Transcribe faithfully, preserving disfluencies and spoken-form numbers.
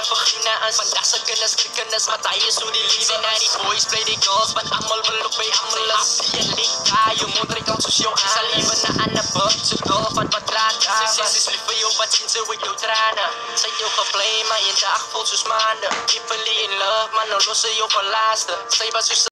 paghinaan. Vandaag sa ganas, krikanas, matayo sulilinin. Na die boys play die girls, want allemaal wil op bij allemaal happy en lik. Tayo mo, drie kang susyo aan. Sa liwan na anabot, sugol, van patrata. Sinds is liefde, joh, wat zien ze with jou tranen. Sa jou geblame, maar je dag voelt zoals maanden. Deeply in love, maar nou lossen jou van laatste. Zij was